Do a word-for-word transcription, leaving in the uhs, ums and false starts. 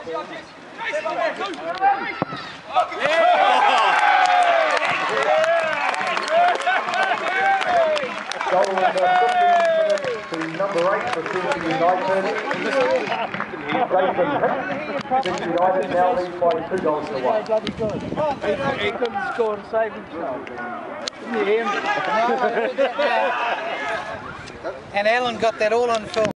Goal number to number eight for Sydney United. Jason Hicks. Sydney United now leads by two goals to one. He couldn't score and save himself. And Alan got that all on film.